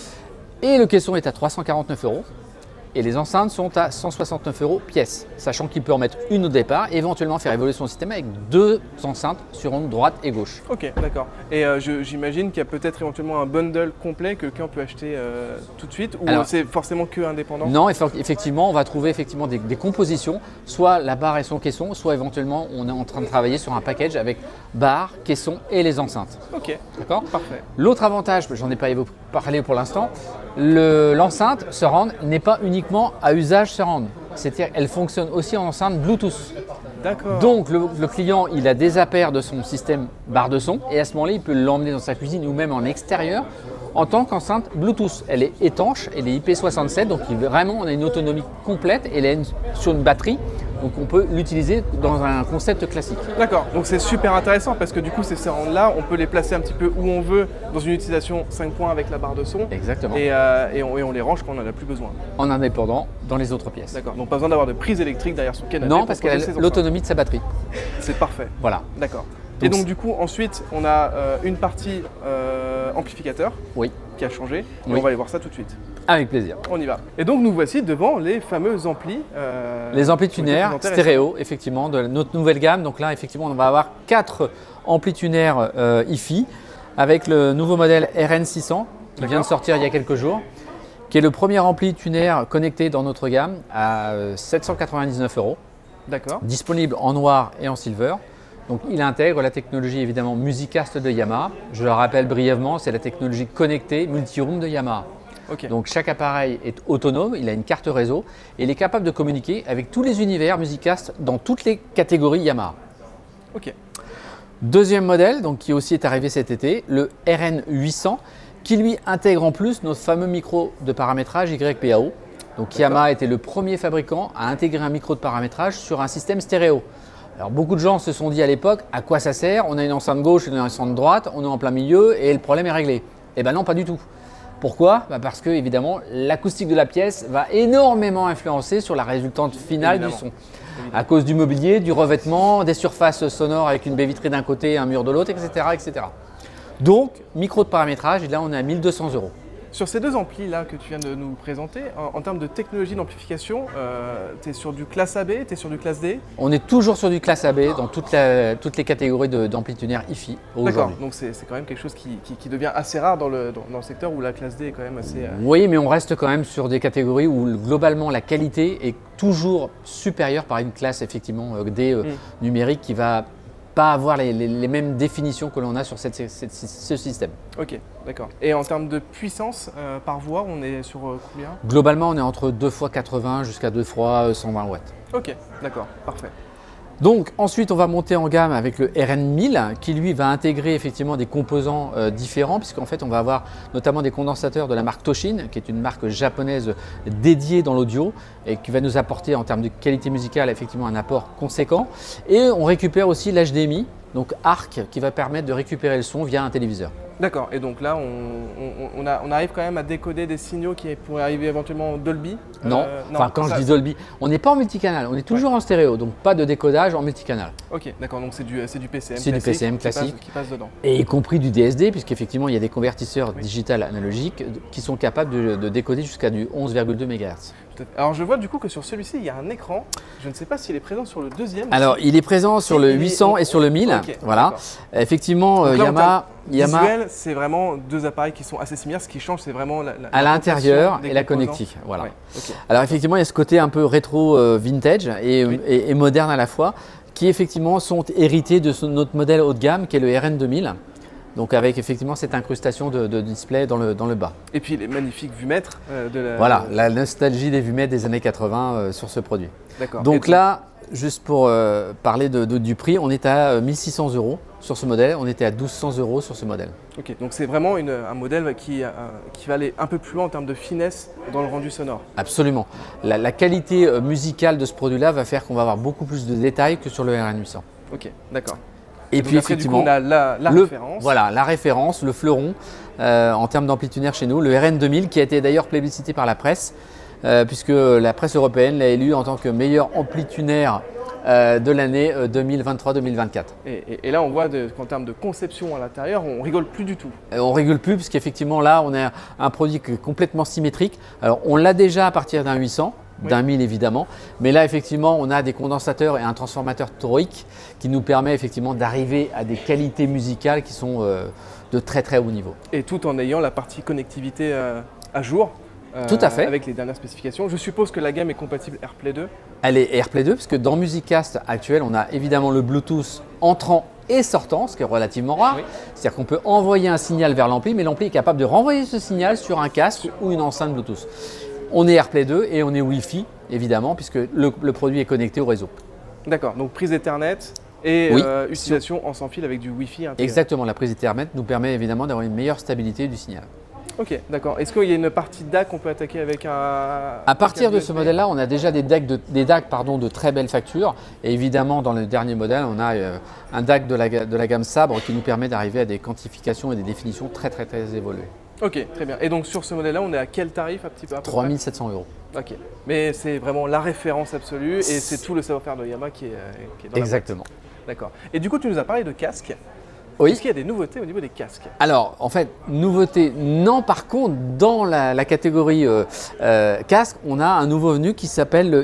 Et le caisson est à 349 €. Et les enceintes sont à 169 € pièce, sachant qu'il peut en mettre une au départ et éventuellement faire évoluer son système avec 2 enceintes sur une droite et gauche. Ok, d'accord. Et j'imagine qu'il y a peut-être éventuellement un bundle complet que quelqu'un peut acheter tout de suite, ou c'est forcément que indépendant? Non, effectivement, on va trouver effectivement des compositions, soit la barre et son caisson, soit éventuellement on est en train de travailler sur un package avec barre, caisson et les enceintes. Ok, d'accord. Parfait. L'autre avantage, j'en ai pas parlé pour l'instant, l'enceinte surround n'est pas uniquement à usage surround, c'est-à-dire elle fonctionne aussi en enceinte Bluetooth. D'accord. Donc le client, il a des appaires de son système barre de son et à ce moment-là, il peut l'emmener dans sa cuisine ou même en extérieur en tant qu'enceinte Bluetooth. Elle est étanche, elle est IP67, donc vraiment on a une autonomie complète et elle est sur une batterie. Donc on peut l'utiliser dans un concept classique. D'accord, donc c'est super intéressant parce que du coup ces surrounds-là, on peut les placer un petit peu où on veut dans une utilisation 5 points avec la barre de son. Exactement. Et on les range quand on n'en a plus besoin. En indépendant dans les autres pièces. D'accord, donc pas besoin d'avoir de prise électrique derrière son canapé. Non, parce qu'elle a l'autonomie de sa batterie. C'est parfait. Voilà. D'accord. Et donc du coup ensuite on a une partie amplificateur qui a changé. Et on va aller voir ça tout de suite. Avec plaisir. On y va. Et donc nous voici devant les fameux amplis. Les amplis tunaires stéréo, effectivement, de notre nouvelle gamme. Donc là, effectivement, on va avoir 4 amplis tunaires hi-fi avec le nouveau modèle RN600 qui vient de sortir il y a quelques jours, qui est le premier ampli tunaire connecté dans notre gamme à 799 €. D'accord. Disponible en noir et en silver. Donc il intègre la technologie évidemment Musicast de Yamaha. Je le rappelle brièvement, c'est la technologie connectée multi-room de Yamaha. Okay. Donc chaque appareil est autonome, il a une carte réseau et il est capable de communiquer avec tous les univers Musicast dans toutes les catégories Yamaha. Ok. Deuxième modèle, donc, qui aussi est arrivé cet été, le RN800, qui lui intègre en plus notre fameux micro de paramétrage YPAO. Donc Yamaha était le premier fabricant à intégrer un micro de paramétrage sur un système stéréo. Alors beaucoup de gens se sont dit à l'époque, à quoi ça sert? On a une enceinte gauche et une enceinte droite, on est en plein milieu et le problème est réglé. Eh bien non, pas du tout. Pourquoi? Parce que évidemment l'acoustique de la pièce va énormément influencer sur la résultante finale du son. À cause du mobilier, du revêtement, des surfaces sonores avec une baie vitrée d'un côté et un mur de l'autre, etc., etc. Donc, micro de paramétrage, et là on est à 1 200 €. Sur ces deux amplis là que tu viens de nous présenter, en termes de technologie d'amplification, tu es sur du classe AB, tu es sur du classe D? On est toujours sur du classe AB dans toutes les catégories d'amplis tunaires hi-fi aujourd'hui. D'accord, donc c'est quand même quelque chose qui devient assez rare dans le secteur où la classe D est quand même assez… Oui, mais on reste quand même sur des catégories où globalement la qualité est toujours supérieure par une classe effectivement D numérique qui va pas avoir les mêmes définitions que l'on a sur ce système. Ok, d'accord. Et en termes de puissance par voix, on est sur combien? Globalement, on est entre 2 x 80 jusqu'à 2 x 120 watts. Ok, d'accord, parfait. Donc ensuite, on va monter en gamme avec le RN1000 qui lui va intégrer effectivement des composants différents puisqu'en fait on va avoir notamment des condensateurs de la marque Toshin qui est une marque japonaise dédiée dans l'audio et qui va nous apporter en termes de qualité musicale effectivement un apport conséquent. Et on récupère aussi l'HDMI, donc ARC, qui va permettre de récupérer le son via un téléviseur. D'accord, et donc là on arrive quand même à décoder des signaux qui pourraient arriver éventuellement en Dolby? Non, enfin quand je dis Dolby, on n'est pas en multicanal, on est toujours en stéréo, donc pas de décodage en multicanal. Ok, d'accord, donc c'est du PCM classique. C'est du PCM classique. Qui passe dedans. Et y compris du DSD, puisqu'effectivement il y a des convertisseurs digital analogiques qui sont capables de décoder jusqu'à du 11,2 MHz. Alors je vois du coup que sur celui-ci il y a un écran, je ne sais pas s'il est présent sur le deuxième. Alors il est présent sur le 800 et sur le 1000, okay, voilà. Effectivement là, Yamaha… Visuel, c'est vraiment deux appareils qui sont assez similaires, ce qui change c'est vraiment à l'intérieur et la connectique. Voilà. Ouais, okay. Alors effectivement il y a ce côté un peu rétro vintage et moderne à la fois qui effectivement sont hérités de notre modèle haut de gamme qui est le RN2000. donc avec effectivement cette incrustation de display dans le bas. Et puis les magnifiques vumètres de la… Voilà, la nostalgie des vumètres des années 80 sur ce produit. D'accord. Donc là, juste pour parler du prix, on est à 1 600 € sur ce modèle, on était à 1 200 € sur ce modèle. Ok, donc c'est vraiment un modèle qui va aller un peu plus loin en termes de finesse dans le rendu sonore. Absolument. La qualité musicale de ce produit-là va faire qu'on va avoir beaucoup plus de détails que sur le RN800. Ok, d'accord. Et donc puis après, effectivement, du coup, on a la référence. Voilà, la référence, le fleuron en termes d'amplitudaire chez nous, le RN2000 qui a été d'ailleurs plébiscité par la presse, puisque la presse européenne l'a élu en tant que meilleur amplitudaire de l'année 2023-2024. Et là, on voit qu'en termes de conception à l'intérieur, on rigole plus du tout. On rigole plus puisqu'effectivement là, on a un produit qui est complètement symétrique. Alors, on l'a déjà à partir d'un 800, d'un 1000 évidemment, mais là effectivement, on a des condensateurs et un transformateur torique qui nous permet effectivement d'arriver à des qualités musicales qui sont de très très haut niveau. Et tout en ayant la partie connectivité à jour. Tout à fait. Avec les dernières spécifications. Je suppose que la gamme est compatible AirPlay 2. Elle est AirPlay 2 parce que dans Musicast actuel, on a évidemment le Bluetooth entrant et sortant, ce qui est relativement rare. Oui. C'est-à-dire qu'on peut envoyer un signal vers l'ampli, mais l'ampli est capable de renvoyer ce signal sur un casque ou une enceinte Bluetooth. On est AirPlay 2 et on est Wi-Fi, évidemment, puisque le produit est connecté au réseau. D'accord, donc prise Ethernet et oui. Utilisation en sans fil avec du Wi-Fi intégré. Exactement, la prise Ethernet nous permet évidemment d'avoir une meilleure stabilité du signal. Ok, d'accord. Est-ce qu'il y a une partie DAC qu'on peut attaquer avec un… À partir de ce modèle-là, on a déjà des DAC de très belle facture. Et évidemment, dans le dernier modèle, on a un DAC de la gamme Sabre qui nous permet d'arriver à des quantifications et des définitions très évoluées. Ok, très bien. Et donc sur ce modèle-là, on est à quel tarif un petit peu à peu 3 700 €. Ok, mais c'est vraiment la référence absolue et c'est tout le savoir-faire de Yamaha qui est dans Exactement. la boîte. D'accord. Et du coup, tu nous as parlé de casques. Oui. Est-ce qu'il y a des nouveautés au niveau des casques? Alors, en fait, nouveauté, non. Par contre, dans la catégorie casque, on a un nouveau venu qui s'appelle le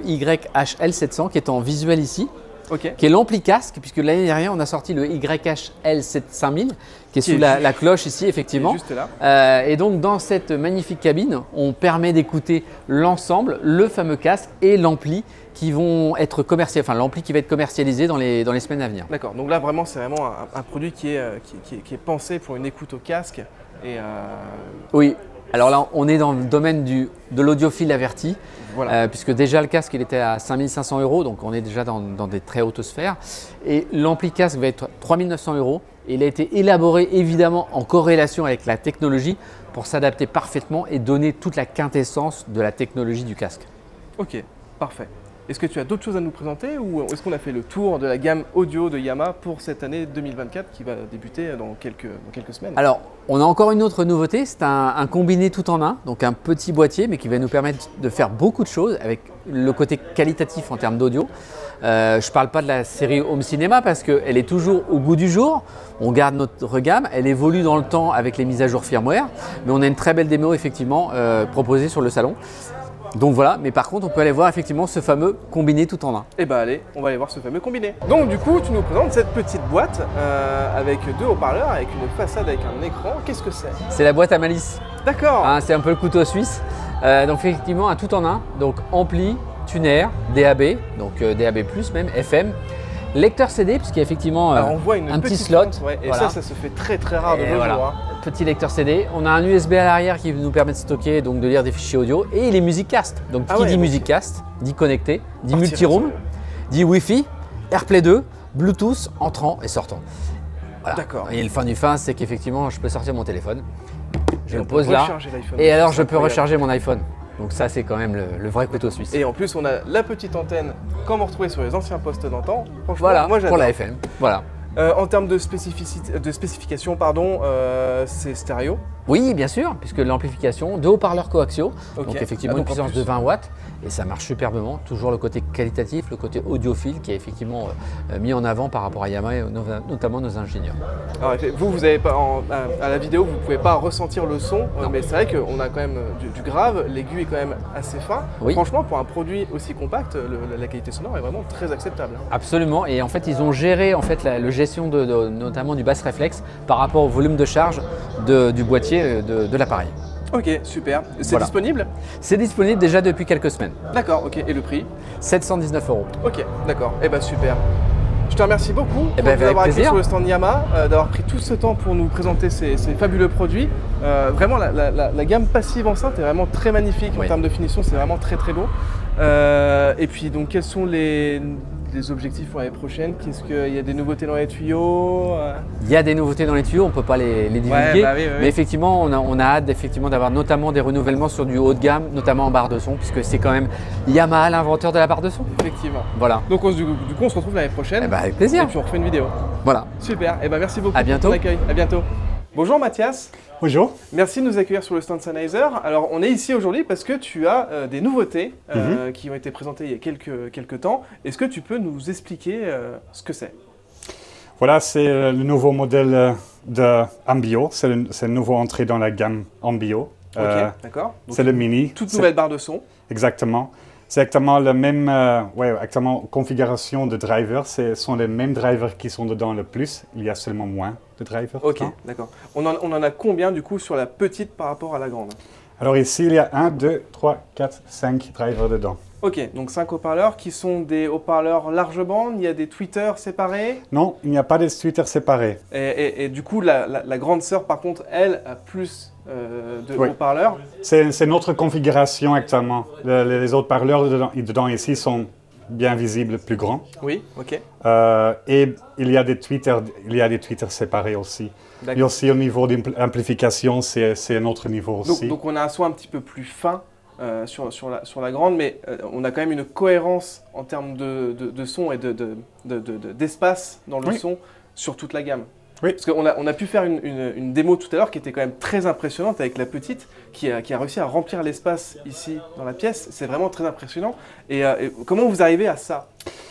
YHL700 qui est en visuel ici. Okay. Qui est l'ampli casque, puisque l'année dernière, on a sorti le YHL5000 qui est sous la cloche ici, effectivement. Juste là. Et donc, dans cette magnifique cabine, on permet d'écouter l'ensemble, le fameux casque et l'ampli qui vont être commercialisés, enfin l'ampli qui va être commercialisé dans les semaines à venir. D'accord, donc là vraiment c'est vraiment un produit qui est pensé pour une écoute au casque. Oui, alors là on est dans le domaine de l'audiophile averti, voilà. Puisque déjà le casque il était à 5 500 €, donc on est déjà dans des très hautes sphères. Et l'ampli casque va être 3 900 € et il a été élaboré évidemment en corrélation avec la technologie pour s'adapter parfaitement et donner toute la quintessence de la technologie du casque. Ok, parfait. Est-ce que tu as d'autres choses à nous présenter ou est-ce qu'on a fait le tour de la gamme audio de Yamaha pour cette année 2024 qui va débuter dans quelques semaines? Alors, on a encore une autre nouveauté, c'est un combiné tout en un, donc un petit boîtier mais qui va nous permettre de faire beaucoup de choses avec le côté qualitatif en termes d'audio. Je ne parle pas de la série Home Cinema parce qu'elle est toujours au goût du jour. On garde notre gamme, elle évolue dans le temps avec les mises à jour firmware, mais on a une très belle démo effectivement proposée sur le salon. Donc voilà, mais par contre on peut aller voir effectivement ce fameux combiné tout en un. Eh ben allez, on va aller voir ce fameux combiné. Donc du coup tu nous présentes cette petite boîte avec deux haut-parleurs, avec une façade avec un écran. Qu'est-ce que c'est? C'est la boîte à malice. D'accord. Hein, c'est un peu le couteau suisse. Donc effectivement un tout en un, donc ampli, tuner, DAB, donc DAB+, même FM. Lecteur CD, puisqu'il y a effectivement on voit un petit slot. Ouais, et voilà. ça se fait très rare de nos jours. Hein. Petit lecteur CD. On a un USB à l'arrière qui nous permet de stocker, donc de lire des fichiers audio. Et les Musicast. Donc qui dit Musicast, dit connecté, dit multiroom, dit Wi-Fi, AirPlay 2, Bluetooth entrant et sortant. Voilà. D'accord. Et le fin du fin, c'est qu'effectivement, je peux sortir mon téléphone. Je le pose là. L'iPhone. Et alors, je peux recharger mon iPhone. Donc ça, c'est quand même le vrai couteau suisse. Et en plus, on a la petite antenne comme on retrouvait sur les anciens postes d'antan. Voilà, moi, j'adore. pour la FM. Voilà. En termes de spécification, c'est stéréo. Oui, bien sûr, puisque l'amplification, deux haut-parleurs coaxiaux, okay. Donc effectivement une puissance de 20 watts, et ça marche superbement. Toujours le côté qualitatif, le côté audiophile qui est effectivement mis en avant par rapport à Yamaha et notamment nos ingénieurs. Alors, vous avez pas, à la vidéo, vous ne pouvez pas ressentir le son, mais c'est vrai qu'on a quand même du grave, l'aigu est quand même assez fin. Oui. Franchement, pour un produit aussi compact, la qualité sonore est vraiment très acceptable. Absolument, et en fait ils ont géré en fait, la gestion notamment du bass réflexe par rapport au volume de charge du boîtier de l'appareil. Ok, super. C'est disponible? C'est disponible déjà depuis quelques semaines. D'accord, ok. Et le prix? 719 €. Ok, d'accord. Eh ben super. je te remercie beaucoup Eh ben, avec d'avoir été plaisir. sur le stand Yamaha, d'avoir pris tout ce temps pour nous présenter ces fabuleux produits. Vraiment, la gamme passive enceinte est vraiment très magnifique en Oui. termes de finition, c'est vraiment très très beau. Et puis, donc, quels sont les objectifs pour l'année prochaine? Qu'est-ce qu'il y a des nouveautés dans les tuyaux? Il y a des nouveautés dans les tuyaux, on ne peut pas les divulguer, bah oui, oui, oui. mais effectivement, on a hâte effectivement d'avoir notamment des renouvellements sur du haut de gamme, notamment en barre de son, puisque c'est quand même Yamaha l'inventeur de la barre de son. Effectivement. Voilà. Donc, du coup, on se retrouve l'année prochaine. Eh ben, avec plaisir. Et puis, on refait une vidéo. Voilà. Super. Et ben, merci beaucoup À bientôt. pour ton accueil. À bientôt. Bonjour Mathias. Bonjour. Merci de nous accueillir sur le stand Sennheiser. Alors, on est ici aujourd'hui parce que tu as des nouveautés qui ont été présentées il y a quelques temps. Est-ce que tu peux nous expliquer ce que c'est? Voilà, c'est le nouveau modèle de Ambio. C'est une nouvelle entrée dans la gamme Ambio. Ok, d'accord. Donc, C'est le mini. toute C'est- nouvelle barre de son. Exactement. C'est exactement la même configuration de drivers. Ce sont les mêmes drivers qui sont dedans le plus. Il y a seulement moins de drivers. Ok, dedans. d'accord. On en a combien du coup sur la petite par rapport à la grande? Alors ici, il y a 1, 2, 3, 4, 5 drivers dedans. Ok, donc 5 haut-parleurs qui sont des haut-parleurs large bande. Il y a des tweeters séparés. Non, il n'y a pas de tweeters séparés. Et du coup, la grande sœur, par contre, elle a plus de Oui. haut-parleurs. C'est notre configuration actuellement. Les autres parleurs dedans ici sont bien visibles, plus grands. Oui, ok. Et il y a des tweeters séparés aussi. Et D'accord. aussi au niveau d'amplification, c'est un autre niveau aussi. Donc on a un son un petit peu plus fin sur la grande, mais on a quand même une cohérence en termes de son et d'espace dans le Oui. son sur toute la gamme. Oui. Parce qu'on a pu faire une démo tout à l'heure qui était quand même très impressionnante avec la petite, qui a réussi à remplir l'espace ici dans la pièce. C'est vraiment très impressionnant. Et comment vous arrivez à ça?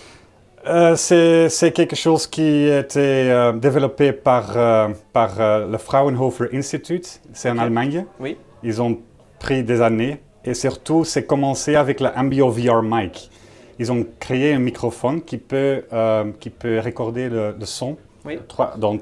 C'est quelque chose qui a été développé par le Fraunhofer Institute, c'est en Ok. Allemagne. Oui. Ils ont pris des années et surtout c'est commencé avec la Ambio VR Mic. Ils ont créé un microphone qui peut recorder le son Oui. dans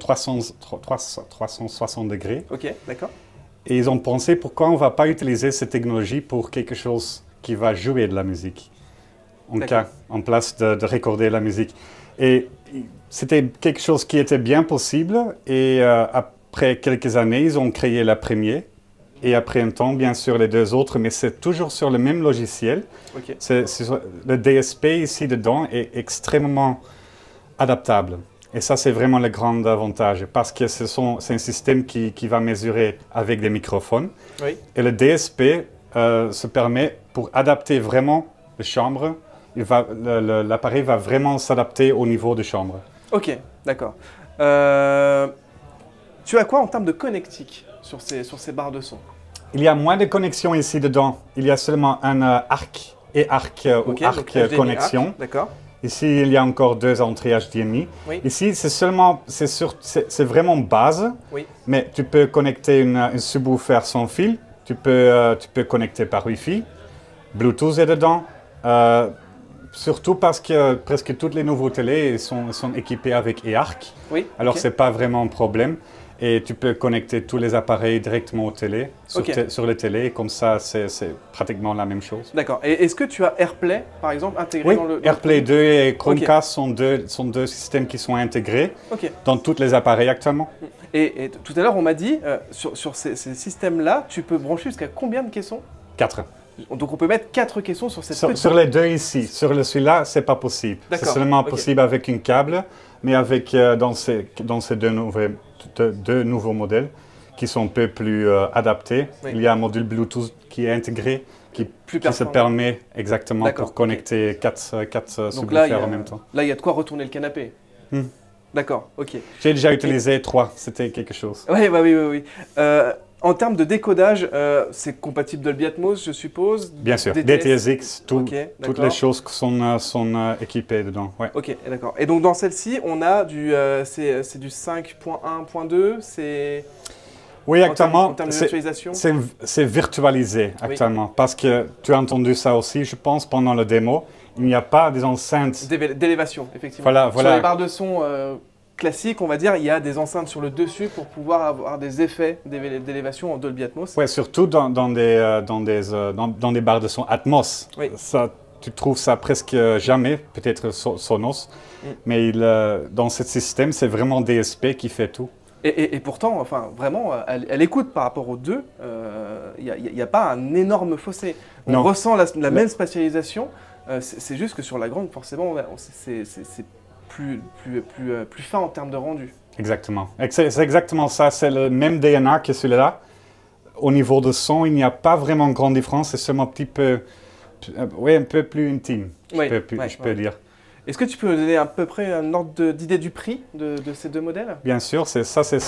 360 degrés. Ok, d'accord. Et ils ont pensé pourquoi on ne va pas utiliser cette technologie pour quelque chose qui va jouer de la musique, en place de recorder la musique. Et c'était quelque chose qui était bien possible. Et après quelques années, ils ont créé la première. Et après un temps, bien sûr, les deux autres, mais c'est toujours sur le même logiciel. Ok. Le DSP ici dedans est extrêmement adaptable. Et ça, c'est vraiment le grand avantage parce que c'est un système qui va mesurer avec des microphones. Oui. Et le DSP se permet pour adapter vraiment la chambre. L'appareil va vraiment s'adapter au niveau de chambre. Ok, d'accord. Tu as quoi en termes de connectique sur ces barres de son? Il y a moins de connexions ici dedans. Il y a seulement un arc et arc Ok, ou arc donc HDMI connexion. arc, d'accord. Ici, il y a encore deux entrées HDMI. Oui. Ici, c'est vraiment base, Oui. mais tu peux connecter une subwoofer sans fil. Tu peux connecter par Wi-Fi. Bluetooth est dedans. Surtout parce que presque toutes les nouveaux télés sont équipées avec eARC. Oui. Alors, ok. ce n'est pas vraiment un problème. Et tu peux connecter tous les appareils directement aux télé, sur les télés. Comme ça, c'est pratiquement la même chose. D'accord. Et est-ce que tu as AirPlay, par exemple, intégré Oui, dans le AirPlay 2 et Chromecast Ok. sont deux systèmes qui sont intégrés Ok. dans tous les appareils actuellement. Et tout à l'heure, on m'a dit, sur ces systèmes-là, tu peux brancher jusqu'à combien de caissons? 4. Donc on peut mettre 4 caissons sur cette Sur, petite... sur les deux ici, sur celui-là, c'est pas possible. C'est D'accord, seulement ok. possible avec un câble, mais avec dans ces deux nouveaux modèles qui sont un peu plus adaptés. Oui. Il y a un module Bluetooth qui est intégré, qui se performant. permet exactement D'accord, pour connecter 4 Donc subwoofers en même temps. là, il y a de quoi retourner le canapé. D'accord, ok. J'ai déjà utilisé 3, c'était quelque chose. Ouais, bah oui. En termes de décodage, c'est compatible Dolby Atmos, je suppose. Bien sûr, DTS. DTSX, Ok, toutes d'accord. les choses qui sont équipées dedans. Ouais. Ok, d'accord. Et donc dans celle-ci, on a c'est du 5.1.2, c'est Oui, en actuellement, termes de c'est- virtualisation. c'est virtualisé actuellement parce que tu as entendu ça aussi, je pense, pendant le démo. Il n'y a pas des enceintes. D'élévation, effectivement. Voilà, Sur voilà. les barres de son classiques, on va dire, il y a des enceintes sur le dessus pour pouvoir avoir des effets d'élévation en Dolby Atmos. Ouais, surtout dans des barres de son Atmos. Oui. Ça, tu trouves ça presque jamais, peut-être Sonos, mais dans ce système, c'est vraiment DSP qui fait tout. Et pourtant, enfin, vraiment, elle écoute par rapport aux deux, il n'y a pas un énorme fossé. On ressent la même spatialisation, c'est juste que sur la grande, forcément, c'est plus fin en termes de rendu. Exactement. C'est exactement ça, c'est le même DNA que celui-là. Au niveau de son, il n'y a pas vraiment grande différence, c'est seulement un petit peu, un peu plus intime, je peux dire. Est-ce que tu peux nous donner à peu près un ordre d'idée du prix de ces deux modèles? Bien sûr, c'est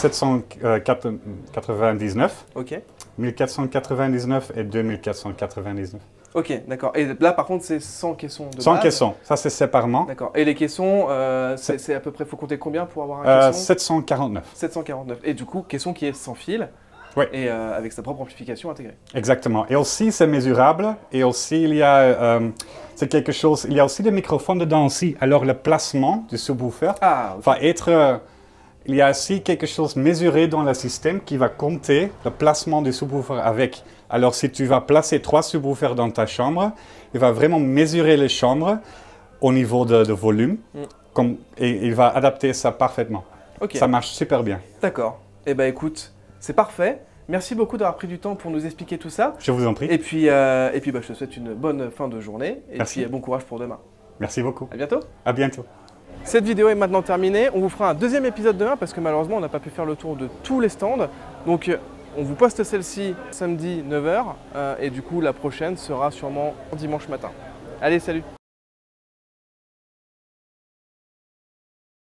799, 1499 et 2499. Ok, d'accord. Et là, par contre, c'est sans caisson de base. Sans caisson, ça c'est séparément. D'accord. Et les caissons, c'est à peu près, il faut compter combien pour avoir un caisson? 749. 749. Et du coup, caisson qui est sans fil. Oui. Et avec sa propre amplification intégrée. Exactement. Et aussi, c'est mesurable. Et aussi, il y a, c'est quelque chose, il y a aussi des microphones dedans aussi. Alors, le placement du subwoofer va être, il y a aussi quelque chose mesuré dans le système qui va compter le placement du subwoofer avec. Alors, si tu vas placer 3 subwoofers dans ta chambre, il va vraiment mesurer les chambres au niveau de volume et il va adapter ça parfaitement. Okay. Ça marche super bien. D'accord. Eh bien, écoute, c'est parfait. Merci beaucoup d'avoir pris du temps pour nous expliquer tout ça. Je vous en prie. Et puis je te souhaite une bonne fin de journée. Et Merci. Puis bon courage pour demain. Merci beaucoup. À bientôt. À bientôt. Cette vidéo est maintenant terminée. On vous fera un deuxième épisode demain parce que malheureusement, on n'a pas pu faire le tour de tous les stands. Donc, on vous poste celle-ci samedi 9 h. Et du coup, la prochaine sera sûrement dimanche matin. Allez, salut!